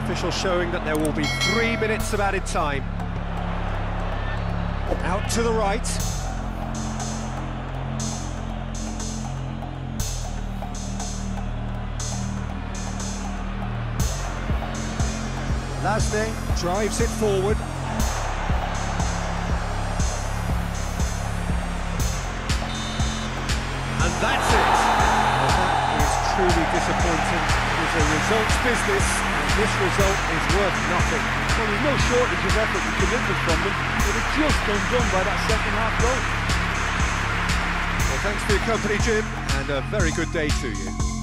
official showing that there will be 3 minutes of added time. Out to the right. Lasne drives it forward. And that's it. Well, that is truly disappointing. It was a results business, and this result is worth nothing. Well, there's no shortage of effort and commitment from them. They were just undone by that second half goal. Well, thanks for your company, Jim, and a very good day to you.